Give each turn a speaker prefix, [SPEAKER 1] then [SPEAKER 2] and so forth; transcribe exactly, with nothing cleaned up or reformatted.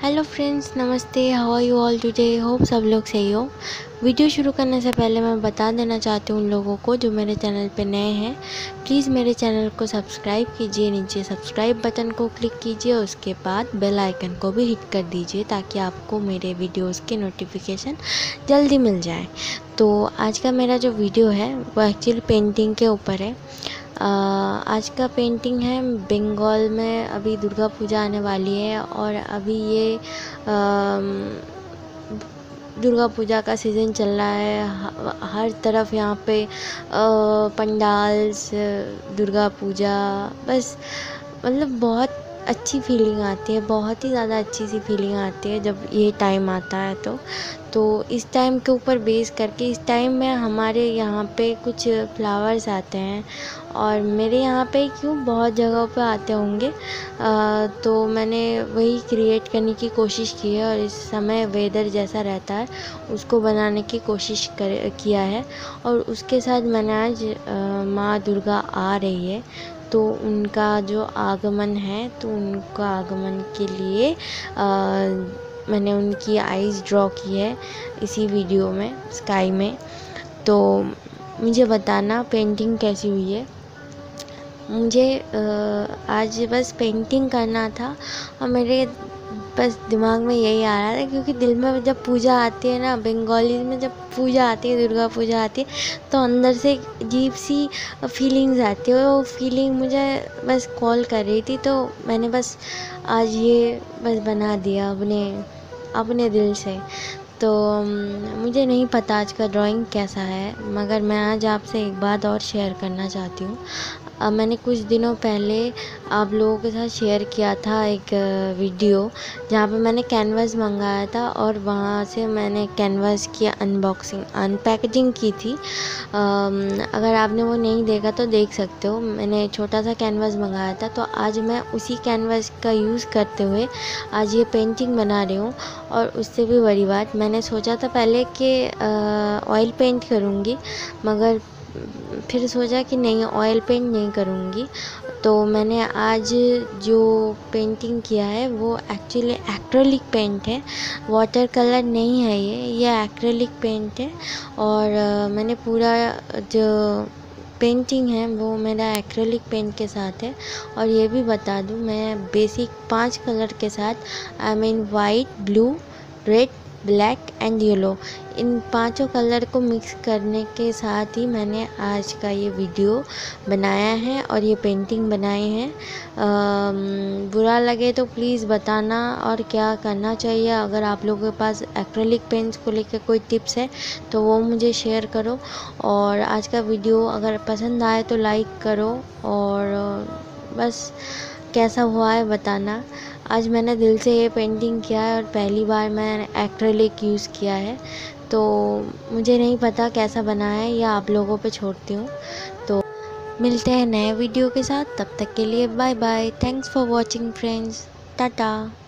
[SPEAKER 1] Hello friends, नमस्ते। How are you all today? Hope सब लोग सही हो। वीडियो शुरू करने से पहले मैं बता देना चाहती हूँ उन लोगों को जो मेरे चैनल पे नए हैं, प्लीज़ मेरे चैनल को सब्सक्राइब कीजिए। नीचे सब्सक्राइब बटन को क्लिक कीजिए, उसके बाद बेल आइकन को भी हिट कर दीजिए ताकि आपको मेरे वीडियोस के नोटिफिकेशन जल्दी मिल जाए। तो आज का मेरा जो वीडियो है वो एक्चुअली पेंटिंग के ऊपर है। आ, आज का पेंटिंग है बंगाल में अभी दुर्गा पूजा आने वाली है और अभी ये आ, दुर्गा पूजा का सीज़न चल रहा है। हर तरफ यहाँ पे पंडाल्स, दुर्गा पूजा, बस मतलब बहुत अच्छी फीलिंग आती है, बहुत ही ज़्यादा अच्छी सी फीलिंग आती है जब ये टाइम आता है। तो तो इस टाइम के ऊपर बेस करके इस टाइम में हमारे यहाँ पे कुछ फ्लावर्स आते हैं और मेरे यहाँ पे क्यों बहुत जगहों पे आते होंगे, आ, तो मैंने वही क्रिएट करने की कोशिश की है और इस समय वेदर जैसा रहता है उसको बनाने की कोशिश कर किया है। और उसके साथ मैंने आज माँ दुर्गा आ रही है तो उनका जो आगमन है, तो उनका आगमन के लिए आ, मैंने उनकी आईज़ ड्रॉ की है इसी वीडियो में, स्काई में। तो मुझे बताना पेंटिंग कैसी हुई है। मुझे आ, आज बस पेंटिंग करना था और मेरे बस दिमाग में यही आ रहा था क्योंकि दिल में जब पूजा आती है ना, बंगाली में जब पूजा आती है, दुर्गा पूजा आती है, तो अंदर से एक अजीब सी फीलिंग्स आती है। वो फीलिंग मुझे बस कॉल कर रही थी, तो मैंने बस आज ये बस बना दिया अपने अपने दिल से। तो मुझे नहीं पता आज का ड्राइंग कैसा है, मगर मैं आज आपसे एक बात और शेयर करना चाहती हूँ। अब मैंने कुछ दिनों पहले आप लोगों के साथ शेयर किया था एक वीडियो जहाँ पे मैंने कैनवास मंगाया था और वहाँ से मैंने कैनवास की अनबॉक्सिंग अनपैकेजिंग की थी। अगर आपने वो नहीं देखा तो देख सकते हो। मैंने छोटा सा कैनवास मंगाया था, तो आज मैं उसी कैनवास का यूज़ करते हुए आज ये पेंटिंग बना रही हूँ। और उससे भी बड़ी बात, मैंने सोचा था पहले कि ऑयल पेंट करूँगी, मगर फिर सोचा कि नहीं, ऑयल पेंट नहीं करूँगी। तो मैंने आज जो पेंटिंग किया है वो एक्चुअली एक्रेलिक पेंट है, वाटर कलर नहीं है ये ये एक्रेलिक पेंट है। और मैंने पूरा जो पेंटिंग है वो मेरा एक्रेलिक पेंट के साथ है। और ये भी बता दूँ, मैं बेसिक पांच कलर के साथ, I mean white, blue, red, black and yellow, इन पांचों कलर को मिक्स करने के साथ ही मैंने आज का ये वीडियो बनाया है और ये पेंटिंग बनाई है। बुरा लगे तो प्लीज़ बताना और क्या करना चाहिए। अगर आप लोगों के पास एक्रेलिक पेंट्स को लेकर कोई टिप्स है तो वो मुझे शेयर करो। और आज का वीडियो अगर पसंद आए तो लाइक करो और बस कैसा हुआ है बताना। आज मैंने दिल से ये पेंटिंग किया है और पहली बार मैंने एक्रेलिक यूज़ किया है, तो मुझे नहीं पता कैसा बना है, या आप लोगों पे छोड़ती हूँ। तो मिलते हैं नए वीडियो के साथ, तब तक के लिए bye bye. Thanks for watching friends, Tata.